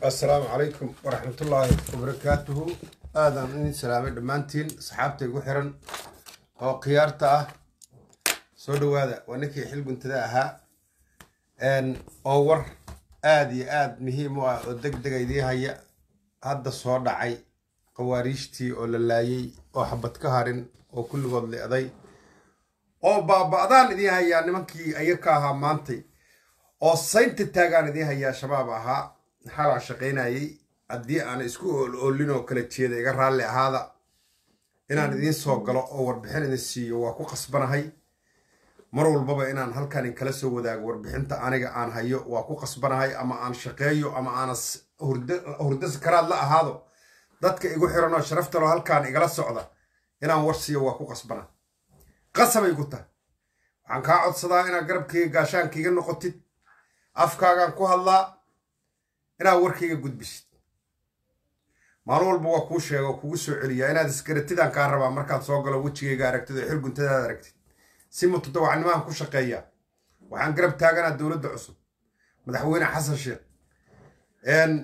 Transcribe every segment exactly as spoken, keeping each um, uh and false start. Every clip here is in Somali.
السلام عليكم ورحمة الله وبركاته. آدم إني سلامة دمانتين صحابتي وحرن أو قيارته سودو هذا ونكي حلو انت ذاها أن أور آدي آد مهم ودق دق يديها هي هذا الصور دعي قواريشتي ولا لاي أو حبة كهرن أو كل وضل أضي أو بعضان دي هي يعني منكي أيكاها مانتي أو سنت تاجان دي هي شبابها حرا شقيناي أدي أنا إسكو أولينو كل شيء ده يقرر لي هذا إن أنا دين سوق قلا أو بحين السي وأكو قصبنا هاي مروا البابا إن أنا هل كان ينكلسوا وذا وربحين تأنيق عن هايو وأكو قصبنا هاي أما عن شقيو أما أنا هرد هردس كرال لا هذا ضدك يقول حرنا شرفت له هل كان يجلس صعدة إن أنا ورسي وأكو قصبنا قسم يقولته عن كعد صدا إن أقرب كي قاشان كي جنو قطت أفكار عن كوه الله إنا وركيga gudbishid maalin walba waa ku sheego kugu soo celiya inaad iskaratidan ka rabaa markaad soo galo wajigayga aragtida xil guntada aragtid si mutadawacnimaha ku shaqeeya waxaan garab taaganaa dawladda cusub madaxweyne xasan sheekh een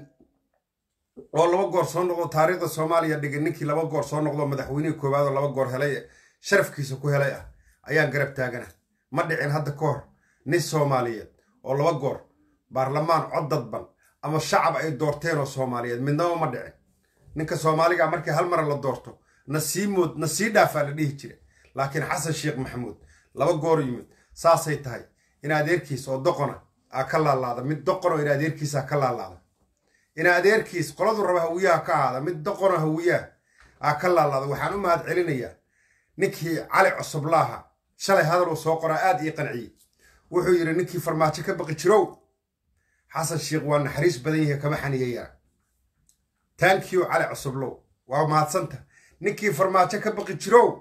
oo laba goor soo noqdo taariikhda Soomaaliya dhigay ninkii laba goor soo noqdo madaxweyne koowaad oo laba goor helay sharafkiisa ku helay ah ayaan garab taaganaa ma dhicin hadda ka hor nin Soomaaliyeed oo laba goor baarlamaan cod dadban ama shacab ay doorteen oo Soomaaliyeed midnaba ma dhicin ninka Soomaaliga markii hal mar la doorto nasiimood nasiib dhaafa la dhihi jiray laakiin Xasan Sheekh Maxamuud laba goor yimid saasay tahay in adeerkiis oo doqona a ka laalaada mid doqon oo in adeerkiisa ka laalaada in adeerkiis qoladu raba hawiyaha ka aada mid doqon oo hawiyaha a ka laalaada waxaan u mahad celinayaa ninkii Cali Cusublaaha shalay hadal soo qoraa aad ii qanciyay wuxuu yiri ninkii farmaajo ka baqi jirow حسن شيخ وانا حريص بديه كما حنيا thank you على عصبلو وما تصنته نكي فرماتك كبقي جرو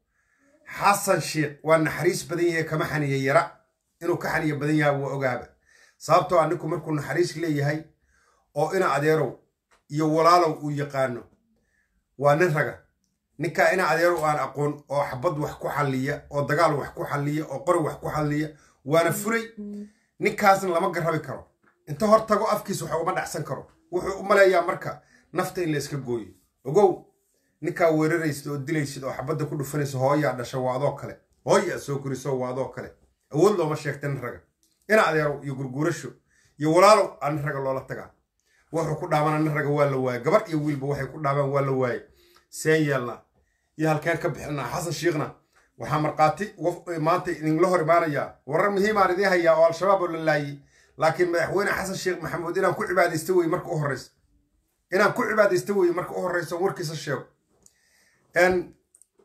حسن شيخ وانا حريص بديه كما حنيا يرى انو كحنيا بديه وأجابه صابتو انكم مركون حريص لي هي او انا اديرو يو ولالو ويقانو وانا رجع نكا انا اديرو انا اقون او حبد wax ku xalliya oo dagaal wax ku xalliya oo qor wax ku xalliya waana furay ninkaasna lama garabi karo inta hortago afkiis waxa uma dhacsan karo wuxuu u maleeyaa marka nafta in la iska gooyo ogow ninka weeraraysto oo dilaysid oo xabada ku dhufanayso hooya dhasha waado kale hooya soo kuriso waado kale awood looma sheegtan raga ina adeero iyo gurgurasho iyo walaalo aan raga loola tagaa wuxuu ku dhaaman raga waa la waay gabar iyo wiilba waxay ku dhaaban waa la waay seeyala iyo halkaan ka bixina Xasan Sheekhna waxa marqaati maanta in la hor imaanaya warar muhiim ah idin haya oo al-shabaab oo la laayay لكن مدحوينه حسن شيخ محمود إنا كل عباد يستوي مركو هرس إنا كل عباد يستوي مركو هرس ومركز الشيو إن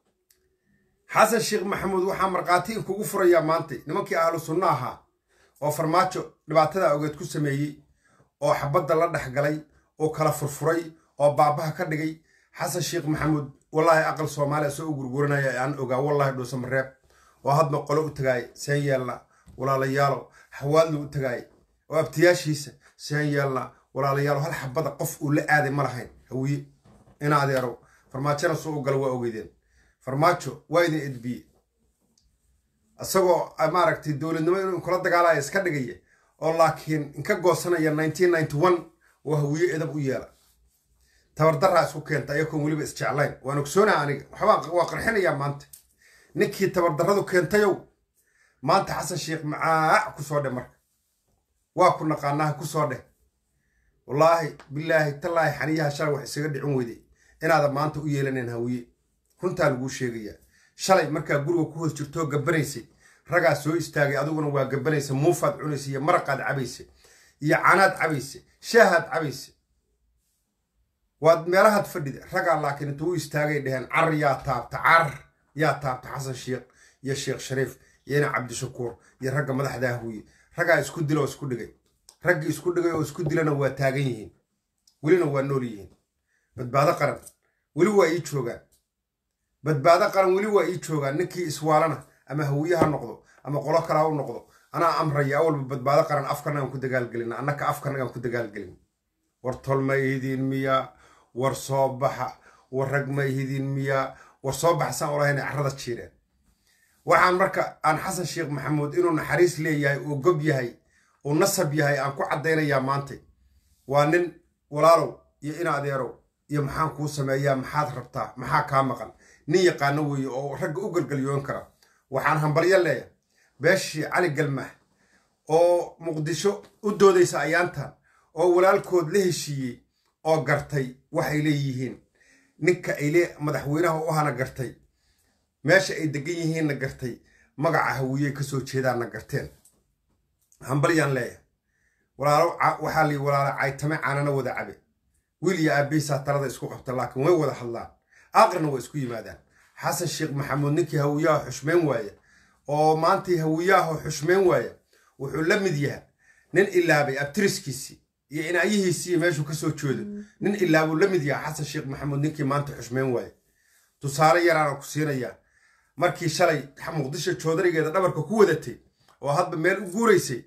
حسن شيخ محمود وحمر قاتين كوفر يا مانتي نمكي أهل صناها وفرماتشو لبعتها أوجد كسمي أو حبض الله دحقلي أو كلا فرفري أو بابها كدقي حسن شيخ محمود والله أقل صومالي سوق جرجورنا يا أن أوجا والله دوس مريب وهذا نقلوا تجاي سيلا ولا ليالو حوالو تجاي وابتياشيس سيلا ولا ليالو هل حبض قف ولا آدم مرحين هوي إنا أديرو فرماتشنا سوق قلوا أوجدين فرماتشو وايد إدبي أسوأ أمارك تدول إنما إنه كل هذا قالها يسكدقية ولكن إنك جوسنا يا ألف وتسعمية وواحد وواحد وهوي إذا بويالا تبردرها سوكين تأيكم ولي باستعلان ونكسونا عني حواق واقرحين يا مانت نكي تبردرها كين تيو مانت حسن شيخ معاه كسودة مرك وكنا قناها كسودة والله بالله تالله حنيها شر وحسيد عمودي إن هذا ما أنت ويلنا هوي كنت ألقو شيء شلي مركا جرو كوه شرتو جبريسي رجع سوي استاجي أدونا وجبريسي موفد عنيسي مرقد عبيسي يا عناد عبيسي شاهد عبيسي ومرهد فدي رجع لكن تو استاجي دهن عر يا تاب تعر يا تاب حسن شيخ يا شيخ شريف يا عبد الشكور يا رجع مدح ده هوي رجع اسكت له اسكت دقي رجع اسكت دقي واسكت لنا وتاجيين ولنا ونوريين بدبعد قرن ولو يتشوجا بدبعد قرن ولو يتشوجا نكي إسوالنا أما هويها النقض أما قلا كراو النقض أنا أمر يا أول بدبعد قرن أفكرنا كنت قال قلنا أنك أفكرنا كنت قال قلنا ورطل ما يهدين ميا ورصابح ورق ما يهدين ميا ورصابح سأوله هنا عرض الشيران وعن مركا عن حسن شيخ محمود إنه نحريس لي وقب يهي ونصب يهي أنكو عدينا يا مانتي وأنن walaalow iyo in adeerow iyo maxaan kuu sameeyaa maxaad rabtaa maxaa kaa maqan nin yaqaano weeye oo ragga u galgalyoon kara waxaan hambalyo leeyahay beeshii cali galmaax oo muqdisho u doodaysa ayaantan oo walaalkood la heshiiyey oo gartay waxay leeyihiin ninka ay lee madaxweynaha u ahana gartay meesha ay degan yihiinna gartay magaca hawiye ka soo jeedaanna garteen hambalyaan leeyahay walaalo waxaa lii walaalo caytame caanana wada cabe wiil iyo aabihiisaa talada isku qabta laakiin way wada hadlaan aakhirna way isku yimaadaan xasan sheekh maxamuud ninkii hawiyaha xushmeyn waaya oo maantii hawiyaha xushmeyn waaya wuxuu la mid yahay nin ilaabay abtiriskiisii iyo inaayihiisii meeshuu ka soo jeedo nin ilaabuu la mid yahay xasan sheekh maxamuud ninkii maanta xushmeyn waaya tusaale yaraana ku siinayaa markii shalay muqdisho joodarigeeda dhabarka ku wadatay oo hadba meel u guuraysay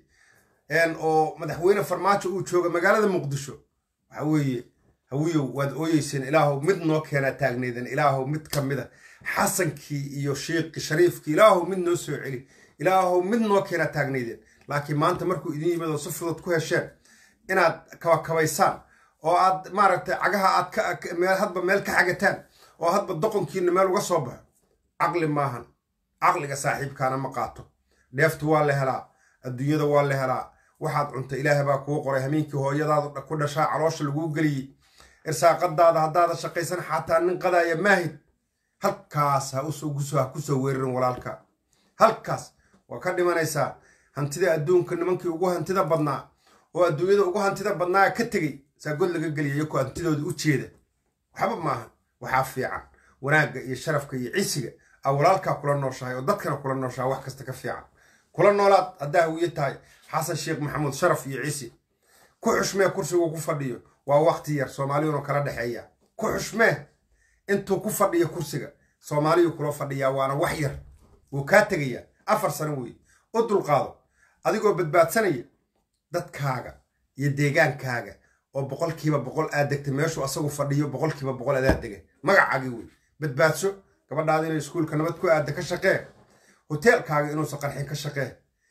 oo madaxweyne farmaajo uu jooga magaalada muqdisho waxa weeye hawiyow waad ooyeyseen ilaahow mid noo keenaa taagneedan ilaahow mid ka mida xasankii iyo sheekhi shariifkii ilaahow mid noo soo celi ilaahow mid noo keenaa taagneydeen laakiin maanta markuu idin yimid oo si fudud ku hesheen inaad kabakabaysaan oo aad maaragtay cagaha aad meel hadba meel ka xagataan oo hadba doqonkiina meel uga soo baxo caqli maahan caqliga saaxiibkaana ma qaato dheeftu waa la helaa adduunyada waa la helaa waxaad cunta ilaahay baa kuu qoray hameenkii hooyadaadu ku dhashaa caloosha laguu geliyey irsaaqadaada haddaada shaqaysan xataa nin qadaaya maahid halkaas ha kusoo weerarin walaalka halkaas waa ka dhimanaysaa hantida adduunka nimankii ugu hantida badnaa oo adduunyada ugu hantida badnaa ka tegey saa god laga geliya iyakoo hantidooda u jeeda waxba maaha waxaa fiican wanaagga iyo sharafka iyo cisiga aa walaalkaa kula nooshahay oo dadkana kula nooshahay wax kasta ka fiican kula noolaad haddaa hawiye tahay xasan sheekh maxamuud sharaf iyo cisi ku xushmee kursigu ku fadhiyo waa waqti yar soomaaliyuuna kala dhexeeya ku xushmee intuu ku fadhiyo kursiga soomaaliyu kula fadhiyaa waana wax yar wuu kaa tegayaa afar sano weeye u dulqaado adigoo badbaadsanaya dadkaaga iyo deegaankaaga oo boqolkiiba boqol aad degtay meeshuu asagu fadhiyo boqolkiiba boqol adaa dega magacaagii wey badbaadso gabadhaada inay iskuulka nabad ku aadda ka shaqee hoteelkaaga inuusan qarxin ka shaqee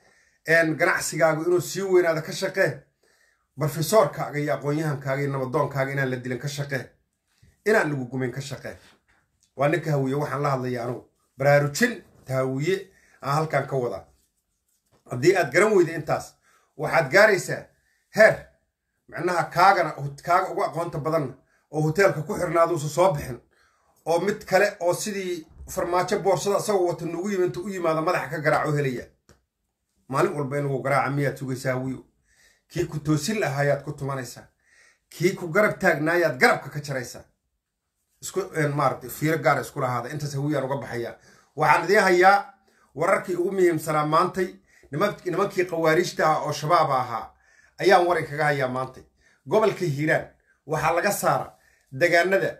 ganacsigaagu inuu sii weynaada ka shaqee brofesoorkaaga iyo aqoon-yahankaaga iyo nabadoonkaaga inaan la dilin ka shaqee inaan lagu gumayn ka shaqee waa ninka hawiye waxaan la hadlaya anugu baraarujin tahawiye aan halkan ka wadaa haddii aad garan weyda intaas waxaad gaaraysaa heer macnaha kaagana kaaga ugu aqoonta badanna oo hoteelka ku xirnaaduusa soo bixin oo mid kale oo sidii farmaajo boorsada asagoo wata nugu yimi intuu u yimaado madaxa ka garaaco helaya maalin walba in lagu garaaca miyaad sugaysaa hawiyo kii ku toosin lahaayaad ku tumanaysaa kii ku garab taagnaayaad garabka ka jaraysaa isku maaragtay fiiro gaara isku lahaada intaas hawiyaan uga baxayaa waxaan idiin hayaa wararkii ugu muhiimsanaa maantay nimankii qawaariijta ah oo shabaaba ahaa ayaan waran kaga hayaa maantay gobolka hiiraan waxaa laga saara degaanada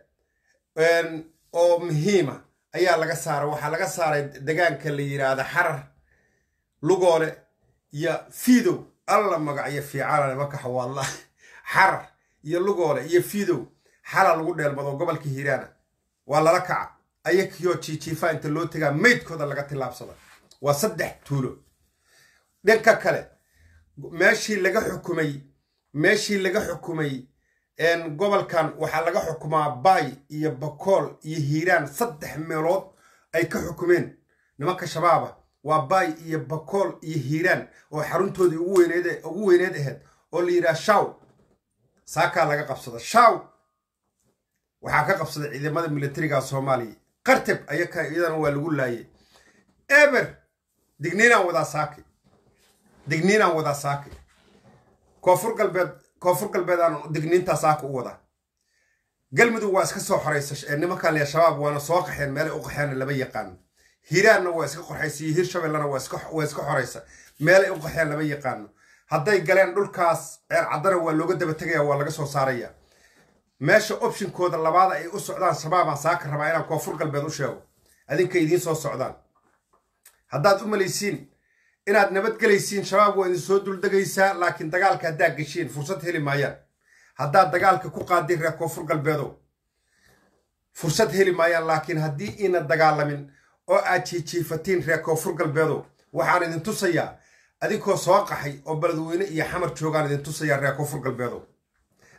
oo muhiima ayaa laga saara waxaa laga saaray degaanka la yiraahdo xarar lugoole iyo fiidow alla magacyo fiicana nimanka xawaadla xarar iyo lugoole iyo fiidow xala lagu dheelmado gobolka hiiraana waa lala kaca ayakiyo jiijiifa inta loo tagaa maydkooda laga tilaabsada waa saddex tuulo dhanka kale meeshii laga xukumay meeshii laga xukumay gobolkan waxaa laga xukumaa baay iyo bakool iyo hiiraan saddex meelood ay ka xukumeen nimanka shabaaba waa baay iyo bakool iyo hiiraan oo xaruntoodii ugu weyneed ugu weyneed ahayd oo la yidhaha shaw saakaa laga qabsada shaw waxaa ka qabsaday ciidamada militariga soomaaliya qartab ayaka iyadana waa lagu laayay eber digniinaan wadaa saaki digniinaan wadaa saaki koonfur galbeed koonfur galbeedaan digniintaa saaka u wadaa galmudug waa iska soo xoraysa nimankan lee shabaab waana soo qaxeen meelay u qaxeen lama yaqaano hiiraanna waa iska qorxaysiyo hir shabeellana waa iska waa iska xoraysa meelay u qaxeen lama yaqaano hadday galeen dhulkaas ceer caddana waa looga daba tegaya waa laga soo saaraya meesha optionkooda labaada ay u socdaan shabaabaan saaka rabaa inaan koonfur galbeed u sheego adinka idiin soo socdaan haddaad u malaysiin inaad nabadgelaysiin shabaab waa idin soo duldegaysaa laakiin dagaalka haddaad geshiin fursad heli maayaan haddaad dagaalka ku qaadin reer koonfur galbeedow fursad heli maayaan laakiin haddii ina dagaalamin oo aad jiijiifatiin reer koonfur galbeedow waxaan idin tusayaa adinkoo soo qaxay oo beledweyne iyo xamar joogaan idin tusayaa reer koonfur galbeedow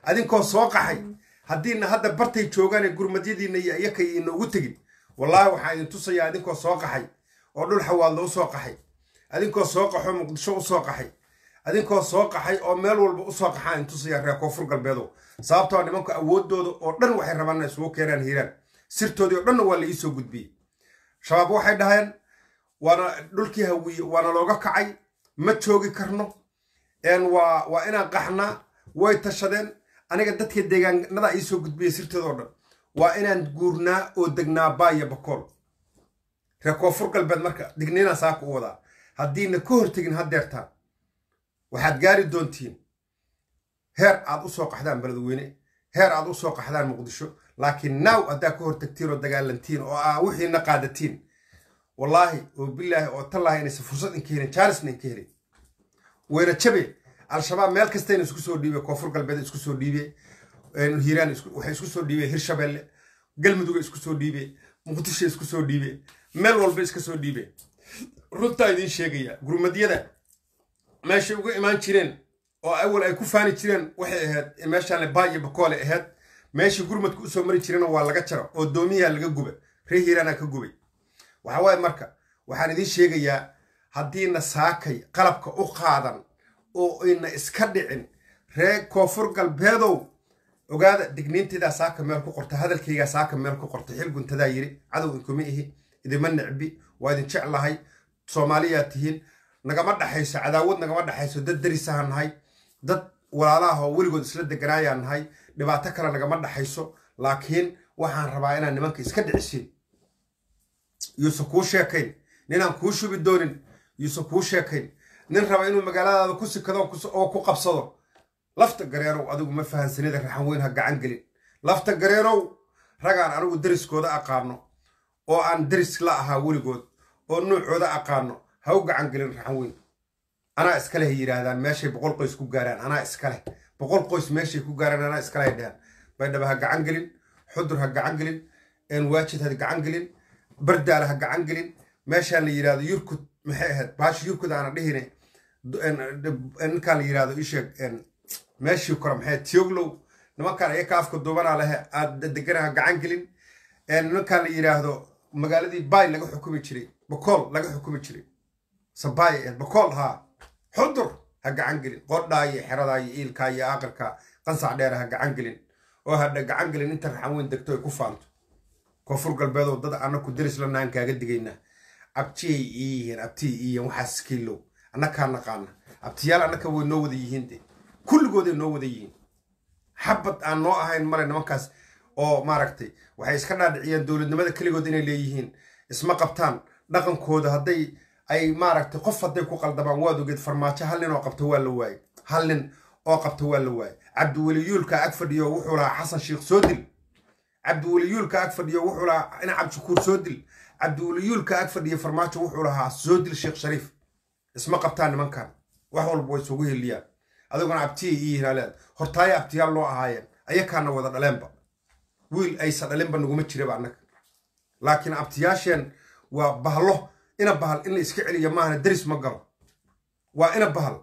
adinkoo soo qaxay haddiina hadda bartay joogaan ee gurmadyadiina iyo iyakay inoogu tegin wallaahi waxaan idin tusayaa adinkoo soo qaxay oo dhul xawaadlo u soo qaxay adinkoo soo qaxo muqdisho u soo qaxay adinkoo soo qaxay oo meel walba u soo qaxaan idin tusayaa reer koonfur galbeedow sababtoo nimanka awoodooda oo dhan waxay rabaan inay isugu keenaan hiiraan sirtoodii oo dhanna waa la ii soo gudbiyey shabaab waxay dhaheen waana dhulkii hawiye waana looga kacay ma joogi karno een waa waa inaan qaxnaa way tashadeen aniga dadka deegaanada ii soo gudbiyey sirtooda oo dhan waa inaan guurnaa oo degnaa baaya bakool reer koonfur galbeed marka digniinaa saaka u wadaa haddiina ka hortegin haddeertaan waxaad gaari doontiin heer aad u soo qaxdaan beledweyne heer aad u soo qaxdaan muqdisho laakiin naaw haddaa ka hortagtiin oo dagaalantiin oo aa wixiina qaadatiin wallaahi oo bilaahi oo tallaahi inaysa fursad inka helin jaarisna inka helin wayna jabe al-shabaab meel kastayna isku soo dhiibay koonfur galbeed isku soo dhiibay hiiraan waxay isku soo dhiibay hirshabeelle galmudug isku soo dhiibay muqdisho isku soo dhiibay meel walba iska soo dhiibay runtaa idiin sheegaya gurmadyada meeshay uga imaan jireen oo awal ay ku faani jireen waxay ahayd meeshaan baay iyo bakoole ahayd meeshii gurmadku usoo mari jireen waa laga jaro oo doomiyaha laga guba reer hiiraana ka gubay waxa waaye marka waxaan idiin sheegayaa haddiina saakay qalabka u qaadan oo ina iska dhicin reer koonfur galbeedow ogaada digniintaydaa saaka meel ku qorta hadalkaygaa saaka meel ku qorta xil guntadaa yiri cadow inkuma ihi idima necbi waa idin jeclahay soomaaliyaa tihiin nagama dhaxayso cadaawad nagama dhaxayso dad darisaha nahay dad walaalaha oo weligood isla deganaayaan nahay dhibaato kale nagama dhaxayso laakiin waxaan rabaa inaan nimanka iska dhicisiin yuusan kuu sheekayn ninaan kuu shubi doonin yuusan kuu sheekayn nin raba inuu magaaladaada ku sikado oo ku qabsado lafta gareerow adigu ma fahansanida raxan weyn ha gacan gelin lafta gareerow ragaan anigu dariskooda aqaano oo aan daris la ahaa weligood oo nuucooda aqaano ha u gacan gelin raxan weyn anaa iskale hay yidhaahdaan meeshay boqol qoys ku gaaraan anaa iskale boqol qoys meeshay ku gaaraan anaa iskale hay dhahaan baydhaba ha gacan gelin xudur ha gacan gelin waajid ha gacan gelin bardaala ha gacan gelin meeshaan la yidhahdo yurkud maxay ahayd baashi yurkud aana dhihine ninkaan la yidhahdo isheeg meeshii kore maxay tiyoglow nimankaan ayaka afka duubanaa lehe aad degana ha gacan gelin ninkaan la yidhaahdo magaaladii baay laga xukumi jiray bakool laga xukumi jiray sabaay bakool haa xudur ha gacan gelin qodhaa iyo xeradaa iyo iilkaa iyo aqalka qansac dheera ha gacan gelin oo ha gacan gelin inta raxan weyn degto ay ku faanto koonfur galbeedow dad annaku daris la naan kaaga digaynaa abtiyay ii yihiin abtiyay ii yihiin waxaas kiilow annakaa naqaana abtiyaal annaka way noo wada yihiin de kulligooday noo wada yihiin xabad aan noo ahayn male nimankaas oo maaragtay waxay iska dhaadhiciyeen dowladnimada keligood inay leeyihiin isma qabtaan dhaqankooda hadday ay maaragtay qof hadday ku qaldamaan waad ogeed farmaajo hal nin oo qabta waa la waaye hal nin oo qabta waa la waaye cabdiweliyuulka ag fadhiyo wuxuu lahaa xasan sheekh soo dil cabdiweliyuulka ag fadhiyo wuxuu lahaa ina cabdishakuur soo dil cabdiweliyuulka ag fadhiyo farmaajo wuxuu lahaa soo dil sheekh shariif isma qabtaan nimankan wax walba way isugu heliyaan adiguna abtiyay ii yihiin aleed hortaayo abtiyaal loo ahaayeen ayakaana wada dhaleenba wiil aysa dhalinba naguma jiraba annaga laakiin abtiyaasheen waa bahlo ina bahal in la iska celiyo maahane daris ma galo waa ina bahal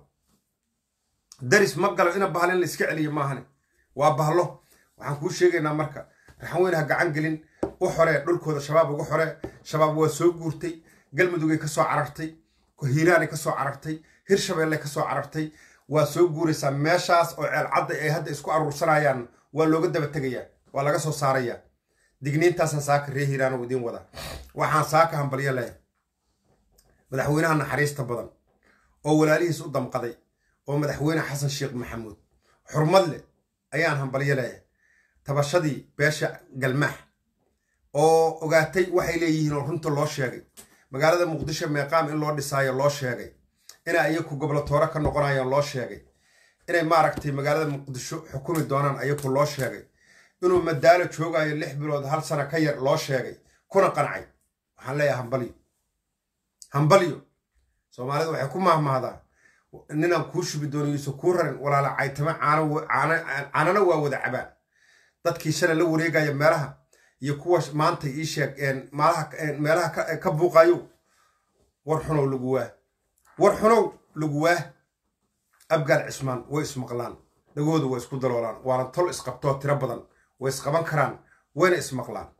daris ma galo ina bahal in la iska celiyo maahane waa bahlo waxaan kuu sheegaynaa marka raxan weyn ha gacan gelin u xoree dhulkooda shabaab ugu xoree shabaab waa soo guurtay galmudugay ka soo carartay hiiraanay ka soo carartay hirshabeelle ka soo carartay waa soo guuraysaa meeshaas oo ceelcadda ay hadda isku aruursanayaan waa looga daba tegayaa waa laga soo saarayaa digniintaasaan saaka ree hiiraan oo idiin wada waxaan saaka hambalyo leh madaxweynaha naxariista badan oo walaalihiis u damqaday oo madaxweyne xasan sheekh maxamuud xurmad leh ayaan hambalyo leh tabashadii beesha galmaax oo ogaatay waxay leeyihiin oo runta loo sheegay magaalada muqdisho meeqaam in loo dhisaayo loo sheegay inay ayaku gobolotoore ka noqonayaan loo sheegay inay maaragtay magaalada muqdisho xukumi doonaan ayaku loo sheegay inuu madaalo joogayo lix bilood hal sano ka yar loo sheegay kuna qancay waxaan leeyahay hambalyo hambalyo soomaalidu waxay ku mahmahdaa ninaan kuu shubi doono yuusan kuu rarin walaala caytama caanana waa wada cabaan dadkii shalay la wareegaya meelaha iyo kuwa maanta ii sheeg meelaha ka buuqayo war xunow lagu waa war xunow lagu waa abgaal cismaan way ismaqlaan دقود ويسكود الولان وانا طول اسقبتوه تربضا ويسقبان كران وين اسمقلان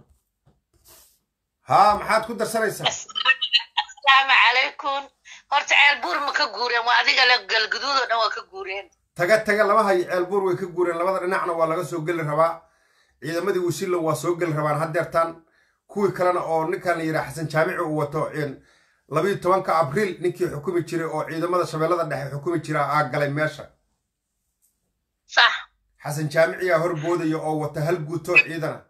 ها محاد كدر سنيسا السلام عليكم هرت عالبور ما كجورين وأديك الجدود أنا وكجورين تجت تجت لما هي عالبور وكجورين لما نحن ولا جسوا جل الربا إذا ما دي وسيلة وسوق جل الربا هدرتان كوي كلنا أو نكان يرا حسن جامع وتوعين لبي توان كأبريل نكى حكومة شراء أو إذا ما ده شباب ده حكومة شراء عقل ماشى صح حسن جامع يا هربود يا أو وتهل جوتو إذا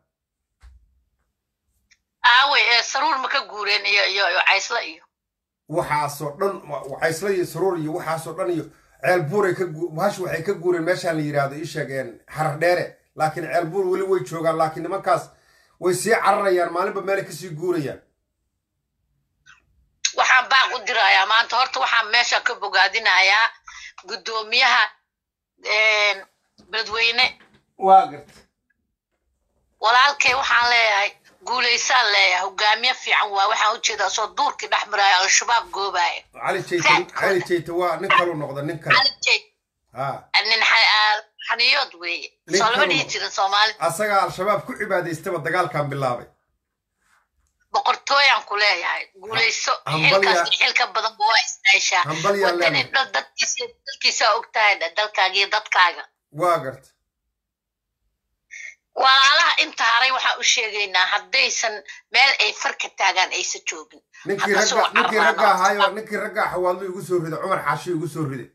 آوي سرور ما كجورين يا يا يا عيسلا إيو وحاسو دن وعيسلا سرور يو وحاسو دن يو عالبور كجو وهاش وحي كجورين ماشى اللي يراد إيش جان حر داره لكن عالبور ولي ويشوغان لكن ما كاس ويسي عرّيان مالي بمالك سيقوريان waxaan baa u dirayaa maanta horta waxaan meesha ka bogaadinayaa gudoomiyaha een badweyne واقرت walaalkay waxaan leeyahay guuleysaan leeyahay hogaamiye fiican waa waxaan u jeedaa soo duurkii dhaxmaraya al-shabaab goobaay علي شيء علي شيء توا نكلو نقدر نكلو علي شيء ها أنن حنيود وي صلبني ترى سومالي أسرع الشباب كل عبادة يستوى الدجال كان بالله بقرطويان كلها guuleyso xilkaas xilka badan buu istaashaa wadani dadkiisa dadkiisa ogtahay dalkaaga dadkaaga واقرت walaalaha inta haray waxa u sheegaynaa hadaysan meel ay farka taagan aysan joogin ninkii raga ninkii raga hayo ninkii raga xawaallo igu soo riday Umar Xaashi igu soo riday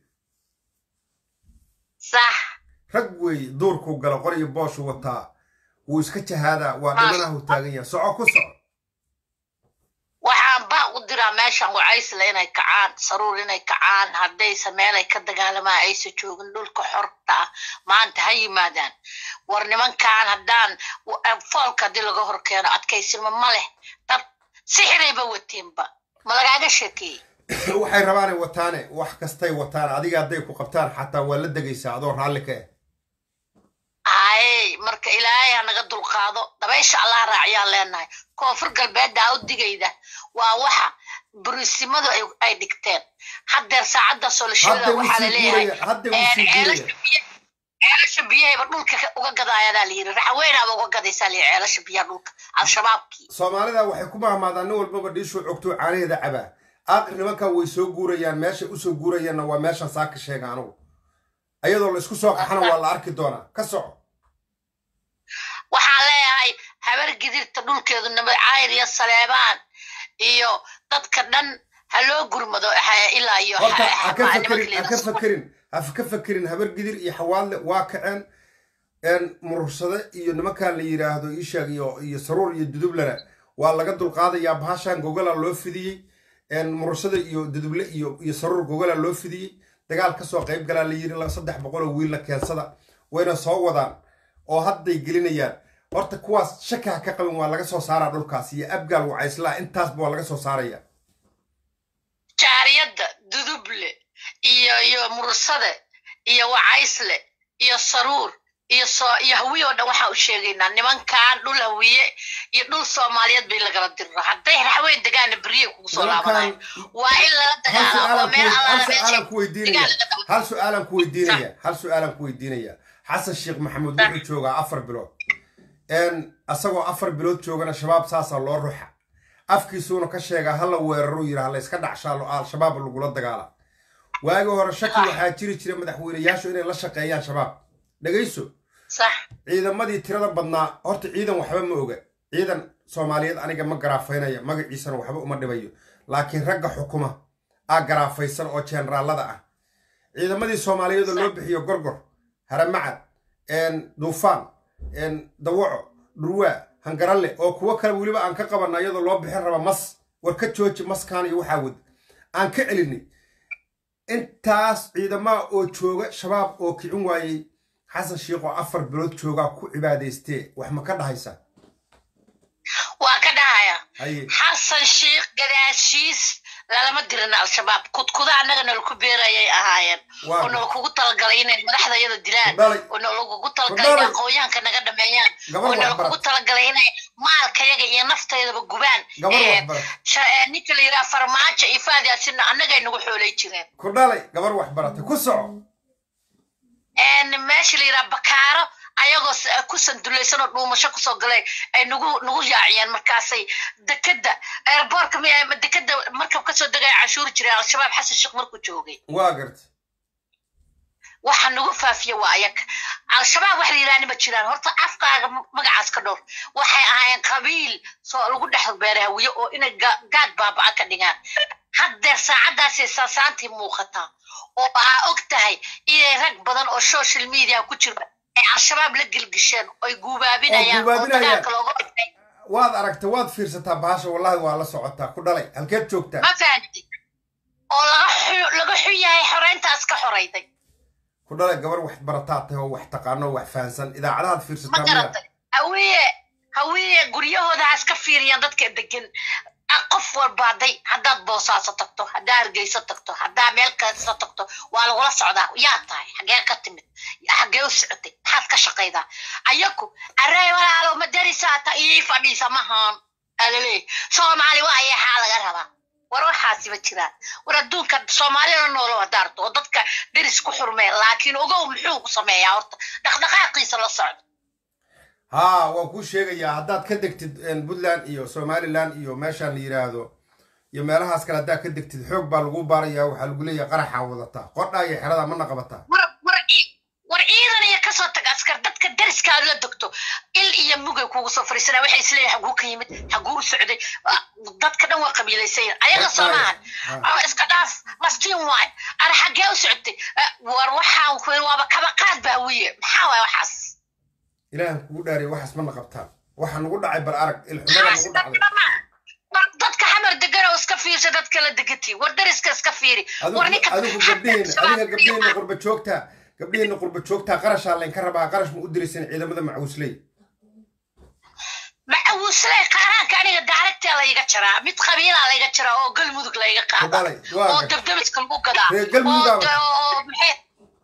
صح rag way doorku gala qoriyo boosh wata wuu iska jahaada waa dhimanaha u taagan yahay soco ku soco waxaan baa u diraa meeshan wacaysla inay kacaan saruur inay kacaan hadaysa meel ay ka dagaalamaan aysan joogin dhulka xorta maanta ha yimaadaan war nimankaan hadaan foolka dil laga hor keeno adkaysilma ma leh dad sixirayba wateenba ma lagaaga sheekay waxay rabaan wataane wax kastay wataan adiga haday ku qabtaan xataa waa la dagaysaa adoo raalli ka ay marka ilaahay anaga dulqaado dabaysha Allah raaciyaan leenahay koonfur galbeed aa u digayda waa waxa burisimadu ay dhigteen hadda saacada solshada waxa la leeyahay hadda wuu ceelasha biyaha dhulka uga gadaayada la yiri raxweynaaba uga gadaysa li ceelasha biyaha dhulka al-shabaabki Soomaalida waxay ku maamaadaan nin walba dhiisho cogto caanaheeda cabaa aakhir nimanka way soo guurayaan meesha u soo guurayaan waa meesha saaka sheegaano ayadoo la isku soo qaxana waa la arki doonaa ka soco waxaa leeyahay habar gidirta dhulkeedu nabad caayir iyo saleebaan iyo dadka dhan ha loo gurmado ilaa iyo ka fakirin ka fakirin habar gidir iyo xawaalle waa kaceen een murursada iyo nimankan la yiraahdo ishaag iyo iyo saruur iyo dudublana waa laga dulqaadayaa bahashan gogol loo fidiyay een murursada iyo duduble iyo iyo saruur gogol loo fidiyay dagaal ka soo qayb galaa la yiri saddex boqol oo wiil la keensada wayna soo wadaan oo hadday gelinayaan horta kuwaas shaka ka qaban waa laga soo saaraa dhulkaas iyo abgaal wacaysla intaas baa laga soo saaraya jaariyada duduble iyo iyo mursade iyo wacaysle iyo saruur iyo soo iyo hawiyo dhan waxa u sheegaynaa nimankaan dhul hawiye iyo dhul Soomaaliyeed bay laga diro haday raxweyn degaan bariye kugu soo laabanay waa in la dagaalo meel Allah ku weydiinaya hal su'aalan ku weydiinaya hal su'aalan ku weydiinaya Xasan Sheekh Maxamuud wuxuu joogaa afar bilood een asagoo afar bilood joogana shabaab saasa loo ruuxa afkiisuuna ka sheega hal weeraro yiraahdo la iska dhacshaalo al-shabaab lagu la dagaala waagi hore shaki waxa jiri jiray madaxweynayaashu inay la shaqeeyaan shabaab dhageyso صح ciidamadii tirada badnaa horta ciidan waxba ma oga ciidan Soomaaliyeed aniga ma garaafeynaya magaciisana waxba uma dhibayo laakiin ragga xukuma aa garaafaysan oo generaalada ah ciidamadii Soomaaliyeed loo bixiyo gorgor haramacad een duufaan een dawaco dhurwa hangaralle oo kuwa kale waliba aan ka qabanay iyadoo loo bixin raba mas war ka jooji maskaan iyo waxa wad aan ka celinay intaas ciidamada oo jooga shabaab oo kicin waayay Xasan Sheekh oo afar bilood jooga ku cibaadaystay wax ma ka dhahaysa waa ka dhahaya Xasan Sheekh gadaashiis lama dirin al-shabaab kudkuda anagana ku beerayay ahaayeen oo kugu talgalay inay madaxdayada dilaan oo kugu talgalay qoyaanka naga dhameeyaan oo kugu talgalay inay maalkayaga iyo nafteedaba gubaan ee ninka la yiraahdo farmaajo ifaadiyaasina anaga inagu xoolay jireen ku dhalay gabar wax baratay ku soco een meeshii la yiraahdo bakaaro ayagoo ku sandulaysan oo dhuumasho ku soo galay ay nagu nagu yaaciyeen markaasay dekada airportka ma dekada markab ka soo dagay cashuur jiray al-shabaab xasan sheekh markuu joogay waa gart waxa nagu faafiyo waa ayaga al-shabaab wax yiraahdo ma jiraan horta afkaaga magacaas ka dhor waxay ahaayeen qabiil soo lagu dhex beerahawiyo oo inay gaad baabaa ka dhigaan hadda saacadaas saasaantii muuqata oo aa ogtahay inay rag badan oo social media ku jira ay al-shabaab la gilgisheen oo guubaabinayaan oo dagaalka looga dhigay waad aragtay waad fiirsataa baasha wallahi waa la socotaa ku dhalay halkeed joogtaa ma fahanti oo laga laga xuyahay xoreyntaas ka xoreyday ku dhalay gabar wax barataa tahay oo wax taqaano wax fahansan idaacadaha fiirsataa hawiye hawiye guryahooda iska fiiriyaan dadka degan qof walbaaday haddaad boosaaso tagto haddaa hargeysa tagto haddaa meel kasta tagto waa lagula socdaa yaa tahay xagee ka timid xagee u socotay maxaad ka shaqaydaa ayaku array walaalo ma darisaata ii fadhiisa mahaan alale soomaali waa ayaxaa laga rabaa war waxaasi ma jiraan war adduunka soomaalina noolo wadaarto oo dadka daris ku xurmee laakiin ogow muxuu ku sameeyaa horta dhaqdhaqaaqiisa la socdo ها وكوشيغا يا هداد كدكتد بودلاند iyo Somaliland iyo meeshan yiraahdo iyo meelahaas kala daa kadegtid xoog baa lagu baaraya waxa lagu leeyahay qaraxa wadata qodha iyo xirada ma naqabata war war war ciidan iyo ka soo tag askar dadka dariska la dogto il iyo mugay kugu soo fariisana waxay isleeyahay xagu ka yimid xagu socday dadka dhan waa qabiilaysan ayaga Soomaal oo iska dhaaf mastiin waay ara xagee u socday war waxaan ku waaba kaba qaad baa wiye maxaa way waxaas إلهي كود داري واحد من قبطان واحد نقول دعي بالعرق الحمار نقول دعي ضدك حمر دقرة وسكفير شدت كلا دقتي وردرس كسكفيري ورنيك هذوك قبلين هذوك قبلين نقرب شوكتها قبلين نقرب شوكتها قرش على إنكربها قرش مقدرسين إذا ماذا مع وسلي مع وسلي قران كان يدعركتي على يقشرها ميت خبيل على يقشرها أو قل مذك لا يقع أو دبدبس كل بوك كذا أو محيط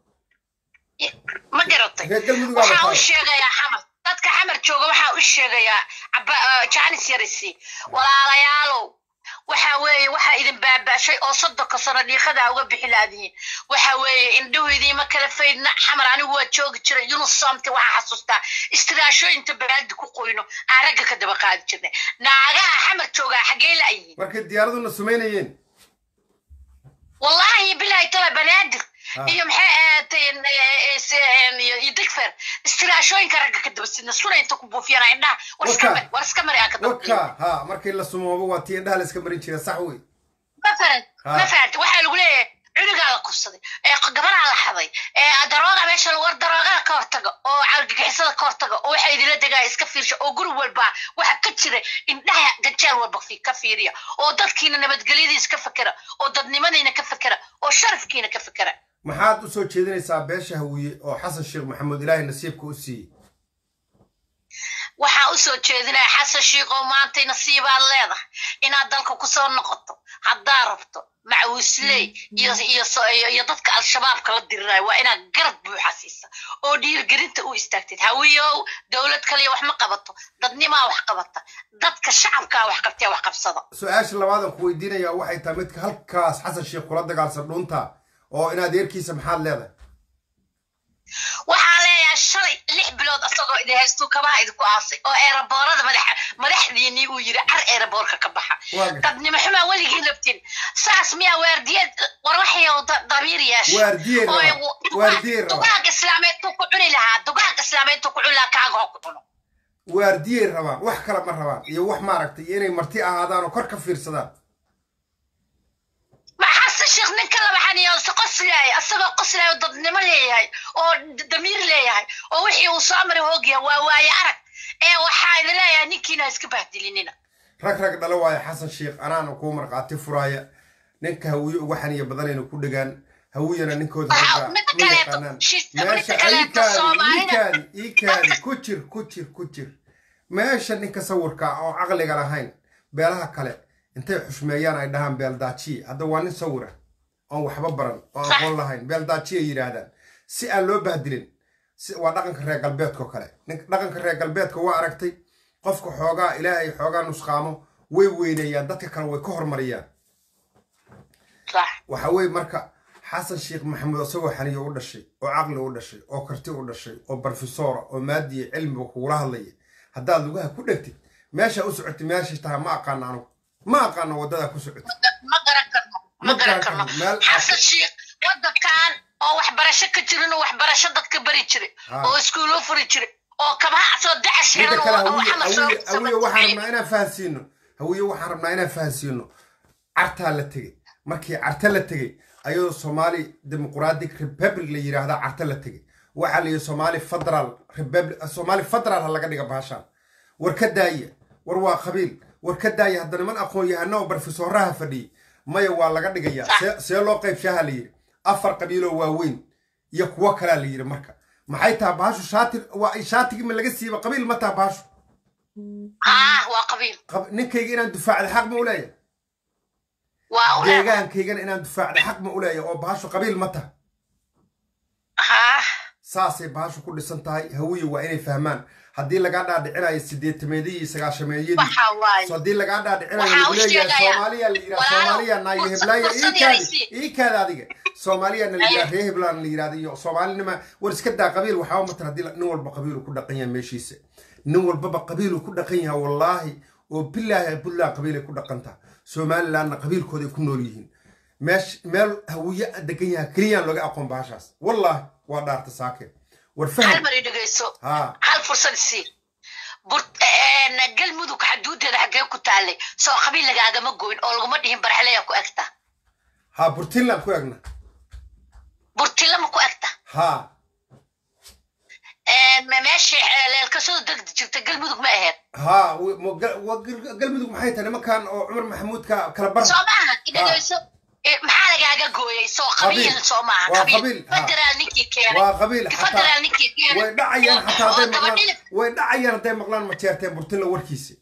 ما قرطي waxaa u sheegaya xamar dadka xamar jooga waxaa u sheegaya jaanis yarisi walaalayaalow waxa weeye waxa idin baabaashay oo soddonka sano dhiiqada uga bixi laadiin waxa weeye indhuhidii ma kala faydna xamar anigu waa joogi jiray yunus somti waxa xasuustaa istiraashooyinta balaadi ku qoyno araga ka daba qaadi jirnay naagaha xamar jooga xagee la ayiin markay diyaaraduna sumeynayeen wallahi billahi tala banaadir iyo maxay ahaatay يدكفر استراشوين كرجع كده بس النسورة أنت كوبوفيانا عندها ورسكمر ورسكمر يا كده وكا ها مركي الله سموه بواتي عندها لسكمرين شيء صحوي ما فرد ما فرد واحد يقول إيه عرق على قصدي قبل على حظي دراجة ماشي الورد دراجة كارتجا أو على جحسة كارتجا أو واحد يدير دجاج يسكفير شو أو جروب والباع واحد كتير إنها جتال والبخفي كفيرية أو ضد كينا نبت قليل يسكفكرة أو ضد نمني نكفكرة أو شرف كينا كفكرة maxaad u soo jeedinaysaa beesha hawiye oo xasan sheekh maxamuud ilaahay nasiibka u siiyay waxa u soo jeedinaya xasan sheekh oo maanta nasiibaad leedahay inaad dalka ku soo noqoto haddaa rabto macawisley iyo iyo iyo dadka al-shabaab kala diriraya waa inaad garab buuxa siisa oo dhiirgelinta u istaagtid hawiyow dowlad kale wax ma qabato dadnimaa wax qabata dadka shacabka wax qabtay wax qabsada su-aasha labaad aan ku weydiinaya waxay tahay midka halkaas xasan sheekh kula dagaalsan dhunta oo inaad eerkiisa maxaad leedahay waxaa leeyahay shalay lix bilood asagoo idin haysto kabaha idinku aasay oo eeraboorada madax madaxdiinii uu yiri car eeraboorka ka baxa dadnimo xumaa weligii labtin saas miya waardiyad war waxay damiir yeeshay waardiyad waardiyad dugaag islaameed ku cuni lahaa dugaag islaameed ku cuni lahaa kaaga ku cuno waardiyad rabaan wax kale ma rabaan iyo wax maaragtay inay marti ahaadaan oo kor ka fiirsadaan الشيخ نكلم حني قص لي أصلا قص لي ضد نملي هاي أو دمير لي هاي أو وحي وصامر هوجي وواي عرق إيه وحاي لا يا نيكي ناس كبهدي لنا رك رك دلوا يا حسن شيخ أنا نقوم رقعتي فرايا نك هوي وحني بدلنا كل جان هوينا نكود هذا ماشي أي كان أي كان أي كان كتير كتير كتير ماشي نك صور كا أو عقلي على هين بيلها كله أنت حشميان عندهم بيلداتشي هذا وان صوره أو حببرن أو والله هين بيلداتشي يراهدان سأل لو بهدلين ودقن كريه قلبيتكو كله دقن كريه قلبيتكو واركتي قفكو حوغا إلهي حوغا نسخامو وي وينيان دادك كانوا way ka hormariyaan صح waxa way marka حسن شيخ محمود أسوأ حني ودشي وعقل ودشي أو كرتي ودشي أو بروفيسور أو مادي علم وكوره لي هذا لغة كلتي ماشي أسعت ماشي تها ما أقان عنه ما أقان وده كسعت ما قرأ كرنا ما قرأ كرنا حسن شيخ وده كان أو وحبرشة كتيرين وحبرشة ضد كبري تري أو سكولو فري تري أو كمان عصود دعش هنا أو محمد هوي وحرم أنا فاسينه هوي وحرم أنا فاسينه عرتها لتجي مركي عرتها لتجي أيوة صومالي ديمقراطيك ريبابليك اللي يراهدا عرتها لتجي وعلي صومالي فدرال ريبابليك صومالي فدرال هلا قد يقبهاشان وركداية وروا قبيل وركداية هذا من أقول يا نو بروفيسورها فدي ما يوالله قد يجيا سيلو قيب شهالي أفر قبيله واوين يكوا كلا لير مركا ما حي تابهاشو شاطر وشاطر من لقسي قبيل ما تابهاشو آه وقبيل قب... نكيجي إن دفاع الحق مولاي وأولا جيجان كيجان إن دفاع الحق مولاي أو بهاشو قبيل متى ها ساسي بهاشو كل سنتهاي هوي وإني فهمان هدي اللي قاعد عنا السديد تميدي سقاش ميدي صدي اللي قاعد عنا الولاية الصومالية اللي الصومالية نايه بلاية إيه كذا إيه كذا هذه الصومالية اللي ريه بلان اللي هذه الصومالي نما ورسكدا قبيل وحاول متردي نول بقبيل وكل قيا ماشيس نول بابا قبيل وكل قيا والله وبالله بالله قبيل كل قنتا صومال لأن قبيل كود يكون نوليهن مش مال هوية دقيقة كريان لقى أقوم بعشاس والله ودار تساكن ورفهم هل مريد جيسو هل فرصة السير برت نقل مذوق حدود هذا حقيقة كتالي سو قبيل لقى عجم الجوين أو لقمتهم برحلة يكو أكتا ها برتيلا كو أجنا برتيلا مكو أكتا ها ما ماشي الكسود دق تقل مذوق ما هي ها وقل مذوق محيط أنا ما كان عمر محمود كلبر سو معها إذا جيسو محل جاجا جوي سو قبيل سو معها قبيل فدرال نيكي كيري وقبيل فدرال نيكي كيري ودعيان حتى هذا مغلان ودعيان هذا مغلان ما تيرتين برتيلا وركيسي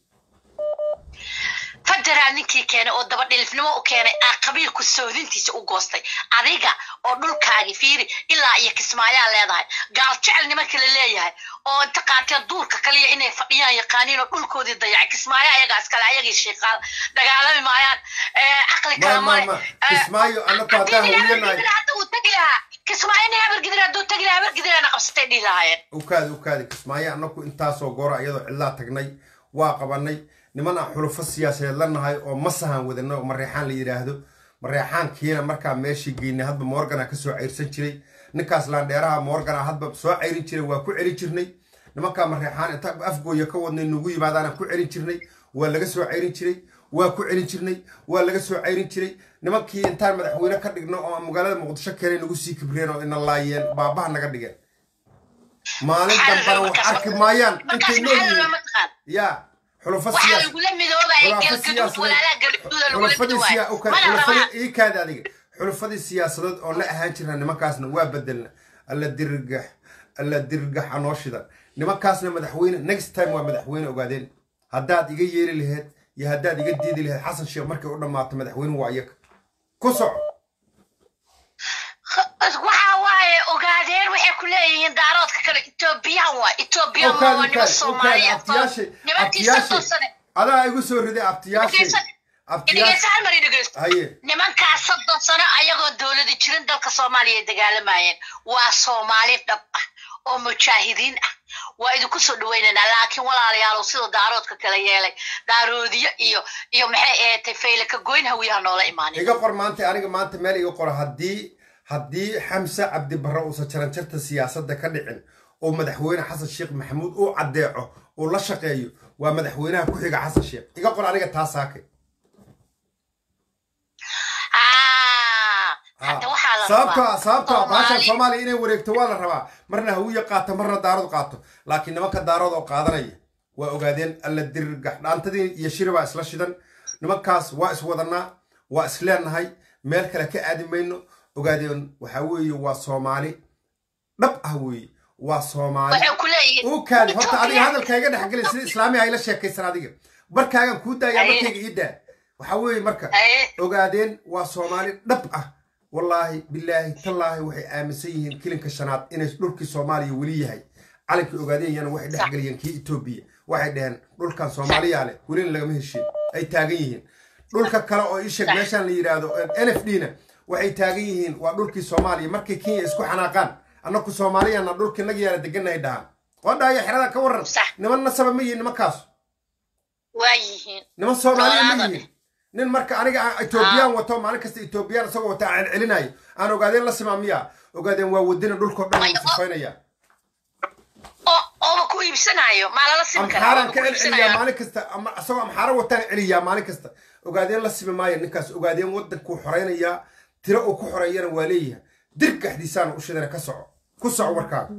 فدرال نيكي كيري oo daba dhilifnimo u keenay qabiilku soodintiisa u goostay adiga oo dhulkaaga fiiri ilaa iyo Kismaayo leedahay gaal jecelnimo kale leeyahay oo inta qaatay duurka kaliya inay fadhiyaan yaqaaniin oo dhulkoodii dayacay Kismaayo ayaga askala ayagii sheeqaal dagaalami maayaan ee aqli kala ma Kismaayo ana qaada haweenay hada uu tagilaha Kismaayo habar gidir hadu tagilaha habar gidir ana qabsatay dhilaayeen ukaad ukaad Kismaayo anaku intaasoo goor ayadoo cillaa tagnay waa qabanay nimana xulufo siyaasadeed lanahay oo masahan wadano mareexaan la yiraahdo mareexaan kiina marka meeshii geynay hadba Morgan ka soo ceyrsan jiray ninkaas laan dheeraha Morgan hadba soo ceyrin jiray waa ku celin jirnay nimanka mareexaan inta afgooyo ka wadnay nugu yimaadaan ku celin jirnay waa laga soo ceyrin jiray waa ku celin jirnay waa laga soo ceyrin jiray nimankii intaan madaxweyne ka dhigno oo magaalada Muqdisho keenay nagu sii kibreen oo in laayeen baabaha naga dhigeen maalin dambana wax arki maayaan intay nool yaa حلفاء السياسة حلفاء السياسة وكان حلفاء إيه كذا هذه حلفاء السياسة أو لا هانشنا نمكاسنا وابدلنا الله درجح الله درجح عناشدا نمكاسنا مدحوين next time ومدحوين وقاعدين هداد يجي يري لهاد يهداد يجي ديد لهاد حسن شيخ مركب قلنا ما مدحوين وعيك كسر وقاعدين وحي كلهم دارات كله إثيوبيا وإثيوبيا ونبى الصومالية أبتياشي أبتياشي أنا أقول سوري ده أبتياشي أبتياشي هاي نمان كاسد سنة أيقون دولة دي ترين دلك الصومالية دجال ماين والصومالي دبا ومشاهدين وإذا كسر دويننا لكن ولا ريال وصير دارات كله يلي دارودية إيو إيو محي تفيلك جوين هويها نولا إيماني إيجا قرمانتي أنا قمانت مالي يقرأ هدي هدي حمزة عبد البر وسجلان شرط السياسة ده كدعن ومدحوينه حسن الشيخ محمود أو عداعه ولا شقيه ومدحوينه كحيق حسن الشيخ يقول عليك تاساكي آه صابته صابته باشا صومالي إني وريكتوال الربا مرنا هو يقاته مرنا دارود قاته لكن نما كدارود وقادرية وأوجادين اللي درجح أنت دي يشير واسلشدن نما كاس واس ودنا واسلان هاي مالك لك آدم منه وقاعدين وحوي وصومالي نب هوي وصومالي وكان هرت علي هذا الكاجن حق الإسلامي هاي الأشياء كيسر هذه بركاجن كودا يا بركاج إيدا وحوي مركا وقاعدين وصومالي نب والله بالله تالله وحي آمسيهن كلن كشنات إن لولك صومالي وليه هاي عليك وقاعدين يعني واحد حقليين كي إثيوبيا واحد دهن لولك صومالي عليه ولين لقى مهشين أي تاجيهن لولك كلا أو إيش ماشان اللي يرادو إن إف دينا waxay taagan yihiin waa dhulkii Soomaaliya markay Kenya isku xanaaqaan annaku Soomaaliyana dhulkii naga yaala deganay dhahan wadaayo xirada ka waran niman nasaba ma yihiin nimankaas waayihiin niman Soomaaliya ma yihiin nin marka aniga Ethiopian wato maalin kasta Ethiopian isagoo wata aan celinay aan ogaadeen la simaamiya ogaadeen waa wadina dhulka dhan u sifaynaya oo oo ku iibsanayo ma la sim kara xaran ka celiya maalin kasta ama asagoo am xaran wata celiya maalin kasta ogaadeen la simaamaya ninkaas ogaadeen wadanku xoreynaya tiro oo ku xoreeyana waa leeyahay dirka xdiisaan u shidana ka soco ku soco warkaaga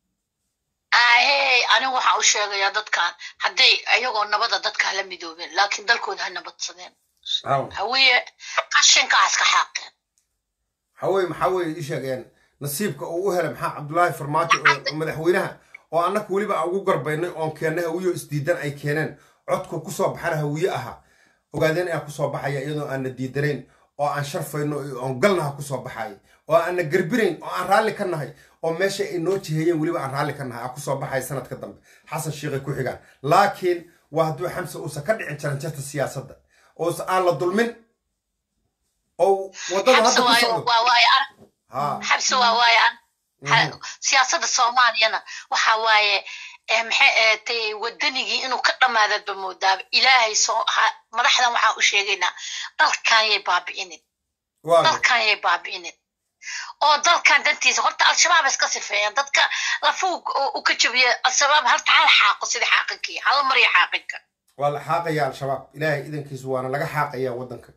ay anigu waxa u sheegaya dadkan haday ayagoo nabada dadka la midoobeen laakiin dalkooda ha nabadsadeen hawiye qashinkaas ka xaqeen hawiye maxaa weeye ii sheegeen nasiibka uu u helay maxaa Cabdullaahi Farmaajo oo madaxweynaha oo annagu waliba ugu garbaynay oo keenay hawiye isdiidan ay keeneen codku ku soo baxana hawiye aha ogaadeen ay ku soo baxaya iyadoo aan diidarayn oo aan sharfayno oo galnaha ku soo baxay oo aan garbirayn oo aan raali ka nahay oo meesha ay noo jihayeen waliba aan raali ka nahay ku soo baxay sanadka dambe xasan sheekhay ku xigaan laakiin waa haduu xamse uu sa ka dhicin jaranjarta siyaasadda oo aan la dulmin oo wadada hadda ku socdo waa waay ha xabsi waa waay siyaasadda Soomaaliyana waxa waaye maxay tay wadanigii inuu ka dhamaado moodaa ilaahay soo madaxdan waxa uu sheegaynaa dalkan yay baabi'inin dalkan yay baabi'inin oo dalkan dantiisa horta al-shabaab iska sifeeyaan dadka la fuug oo ka jabiya al-shabaab halka hal xaaqo sida xaaqankii hal mar ya xaaqinka wala xaaqaya al-shabaab ilaahay idankiisu waana laga xaaqaya wadanka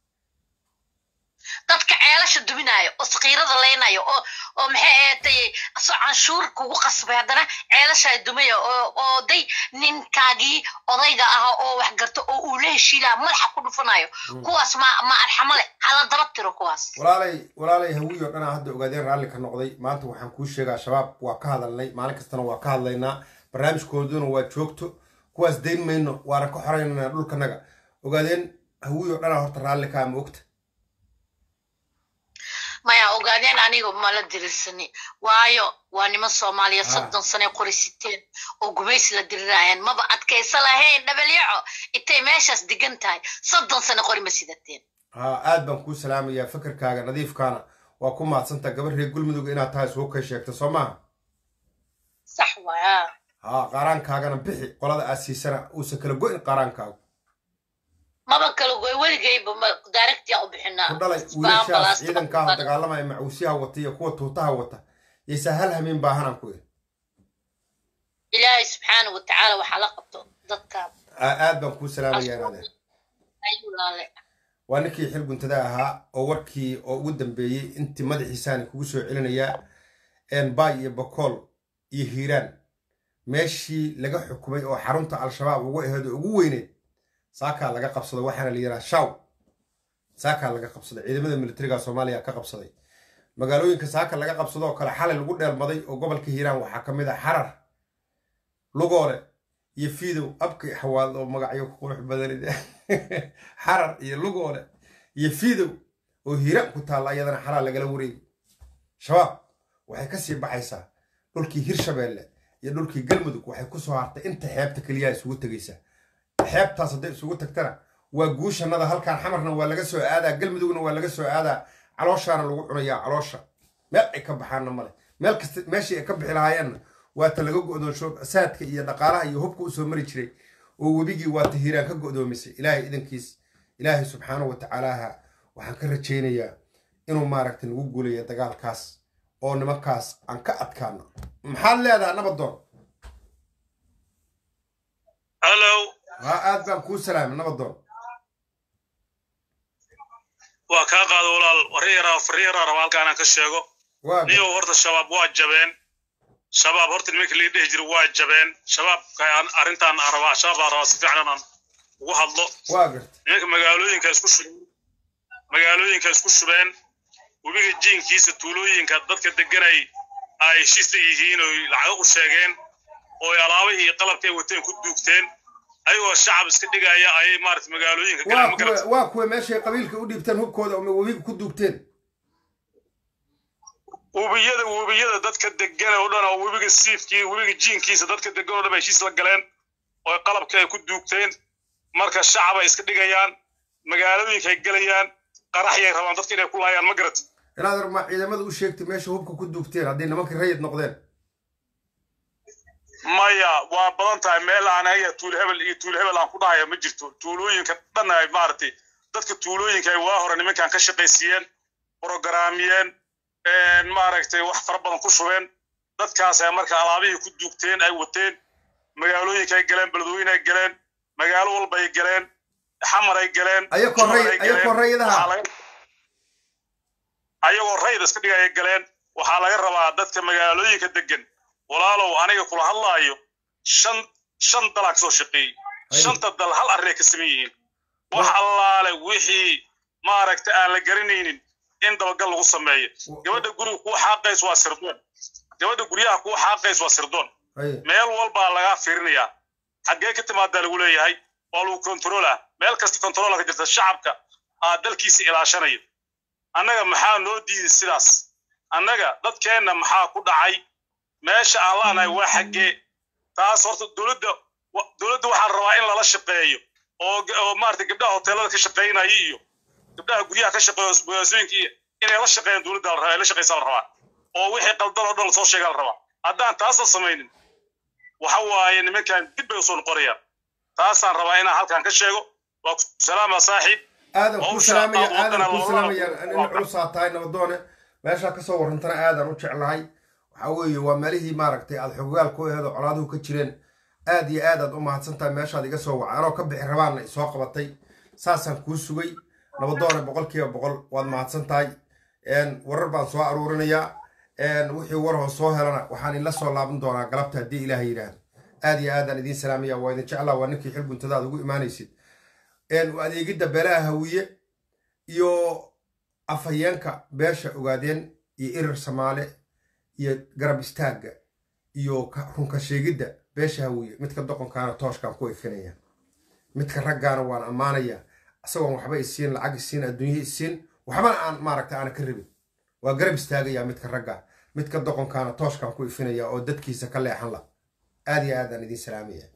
dadka ceelasha duminayo oo saqiirada leenayo oo oo maxay ahaatay canshuur kugu qasbay hadana ceelasha ay dumayo oo oo day ninkaagii odayga ah oo wax garto oo uu leeshila madaxa ku dhufanayo kuwaas ma ma arxamo leh hala daba tiro kuwaas walaalay walaalay hawiyo dhana hadda ogaadeen raali ka noqday maanta waxaan ku sheegaa shabaab waa ka hadalnay maalin kastana waa ka hadlaynaa barnaamijkooduna waa joogto kuwaas deyn mayno waana ka xoreynaa dhulkanaga ogaadeen hawiyo dhana horta raali ka ma ogta maya ogaadeen anigu ma la dirisani waayo waa niman Soomaaliya soddon sano qorisiteen oo gumeys la dirirayaan maba adkaysa lahayn dhabalyaco intay meeshaas digan tahay soddon sano qori ma sidateen ha aad baan ku salaamayaa fikirkaaga nadiifkaana waa ku maadsanta gabar reer Galmudug inaad tahay soo ka sheegto Soomaa sax waa ha qarankaagana bixi qolada aasiisana uu sa kala go'in qarankaaga maba kala go'ay waligayba direct ya u bixinaa ku dhalay wiilashaas ciidanka dagaalamaya macuusiyaha wata iyo kuwa tuutaha wata yesa hal hameen baahanaan ku ilaahay subxaanahu wa ta'ala waxa la qabto dadka aad baan ku salaamayaa inaad ayulaale waa ninkii xil guntada ahaa oo warkii oo ugu dambeeyay intii madaxiisaan kugu soo celinaya een baay iyo bakool iyo hiiraan meeshii laga xukumay oo xarunta al-shabaab ugu aheed ugu weyneed saaka laga qabsaday waxaana la yiraahdaa shaw saaka laga qabsaday ciidamada militariga Soomaaliya ka qabsaday magaalooyinka saaka laga qabsado kala xalay lagu dheelmaday oo gobolka Hiiraan waxa kamid ah Xarar Lugoole iyo Fiidow abkay xawaal oo magacyo ku qurux badan Xarar iyo Lugoole iyo Fiidow oo Hiiraan ku taal ayadana xalal laga wareey shabaab waxay ka sii baxaysaa dhulkii Hirshabeelle iyo dhulkii Galmudug waxay ku soo hartay inta xeebta kaliya isugu tagaysaa xeebtaas haday isugu tagtana waa guushanada halkaan xamarna waa laga soo aadaa Galmudugna waa laga soo aadaa calooshaana lagu cunayaa caloosha meel ay ka baxaana male meel kasta meeshii ay ka bixi lahaayeen waa ta laga go'doonsho saadka iyo dhaqaalaha iyo hubka u soo mari jiray oo wabigii waa ta Hiiraan ka go'doomisay ilaahay idankiis ilaahay subxaanahu wa ta'ala waxaan ka rajaynayaa inuu maaragtay nagu guuleeyo dagaalkaas oo nimankaas aan ka adkaano maxaad leedahay nabadoon hello aad baan ku salaamay nabadoon waa ka qaado walaal wareera fariira rabaalkaan aan ka sheego niyo horta shabaab waa jabeen shabaab horta nimanka la dheh jiray waa jabeen shabaab ka arintan araba shabaab araba si fiican aan ugu hadlo waa gartay nimanka magaalooyinka isku shubeen magaalooyinka isku shubeen wabiga jiinkiisa tuulooyinka dadka deganay ay heshiis yihiin oo lacag u sheegeen oo alaabihii qalabkay wateen ku duugteen ayuu shacab iska dhigaya ay maartay magaalooyinka kala ma garata waa kuwa meesha qabiilka u dhiibteen hubkooda oo wabiga ku duugteen wabiyada wabiyada dadka degan oo dhan oo wabiga siifkii wabiga jiinkiisa dadka degan oo dhan heshiis la galeen oo qalabkay ku duugteen marka shacab ay iska dhigayaan magaalooyinka ay galayaan qaraxyay rabaan dadka inay ku laayaan ma garat inaad ma ciidamada u sheegtay meesha hubka ku duugteen haddii nimankii rayid noqdeen maya waa badan tahay meel aan haya tuul hebel iyo tuul hebel aan ku dhahaya ma jirto tuulooyinka dhan ay maartay dadka tuulooyinka ay waa hore nimankan ka shaqaysiyeen programiyeen een maaragtay wax fara badan ku shubeen dadkaas ay marka alaabihii ku duugteen ay wateen magaalooyinka ay galeen beledweyne ay galeen magaalo walba ay galeen xamar ay galeen ayagoo ray ayagoo raydaha ayagoo rayda iska dhigay galeen waxaa laga rabaa dadka magaalooyinka degan walaalow aniga kula hadlaayo shan shan dalaag soo shaqeey shanta dal hal arrin ka sameeyeen wax allaale wixii maaragtay aan la garanaynin in dabagal lagu sameeyo gabadha guriga ku xaqays waa sirdoon gabadha guriyaha ku xaqays waa sirdoon meel walba laga fiirinayaa xagee ka timaada lagu leeyahay waa lagu controla meel kasta controla ka jirta shacabka aa dalkiisa ilaashanayo annaga maxaa noo diiday sidaas annaga dadkeena maxaa ku dhacay meesha aan laanahay waa xagee taas horta dawladda dawladda waxaa rabaa in lala shaqeeyo oo oo maartay gabdhaha hoteelada ka shaqeynaya iyo gabdhaha guryaha ka shaqeeyo isboosooyinka inay la shaqeeyaan dawladda la rabaa la shaqeysan la rabaa oo wixii qaldan oo dhan soo sheegal la rabaa haddaan taas samaynin waxa waaye nimankan dib bay soo qorayaan taasaan rabaa inaan halkan ka sheego waa salaama saaxiib aadan ku salaamaya aadan ku salaamaya in culusaa tahay nabadoone meesha ka soo warantana aadan u jeclahay waxa weeye waa meelihii maaragtay aad xogaal ku aheedo colaaduhu ka jireen aad iyo aad aad u mahadsantahay meeshaad iga soo waca anoo ka bixi rabaanna isoo qabatay saasaan kuu sugay nabadoone boqolkiiba boqol waad mahadsan tahay warar baan soo aruurinayaa wixii war hoos soo helana waxaan ila soo laaban doonaa galabta haddii ilaahay yidhaahdo aad iyo aadaan idiin salaamaya waa idin jeclaa waa ninkii xil guntada aad ugu imaanaysid adeegidda beelaha hawiye iyo afhayeenka beesha ogaadeen iyo irir samaale iyo garab istaagga iyo runka sheegidda beesha hawiye midka doqonkaana tooshkaan ku ifinaya midka raggaana waan ammaanaya isagoon waxba isiin lacag isiin adduunye isiin waxbana aan maaragta aana ka rabin waa garab istaagaya midka ragga midka doqonkaana tooshkaan ku ifinaya oo dadkiisa ka leexan la aad iyo aadaan idiin salaamaya